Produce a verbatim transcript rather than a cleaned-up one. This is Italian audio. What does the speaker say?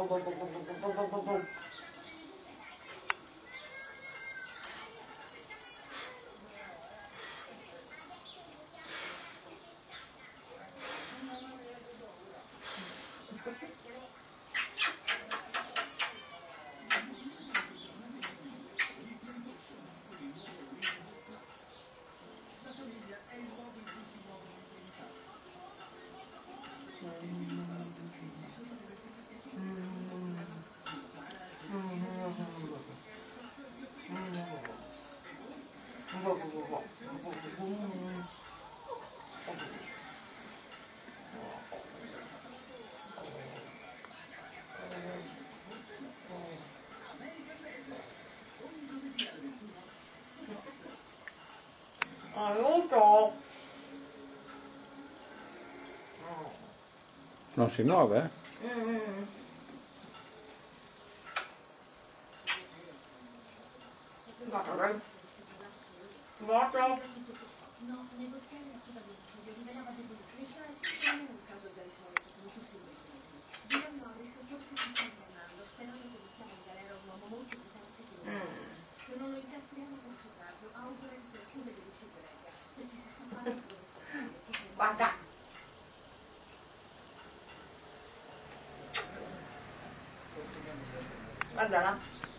Aiuto! Non si muove, eh? Mm. Guarda, dai. Guarda. No, negoziare l'accusa di omicidio rivelava debolezza. Michelle, non è un caso già risolto, come tu sei detto. Dylan Norris forse ti sta ingannando, sperando che mettiamo in galera un uomo molto potente che lo Mm. Se non lo incastriamo con coraggio, auguro che l'accusa di omicidio regga, perché se sappiamo che dove sei, Basta. Guarda là.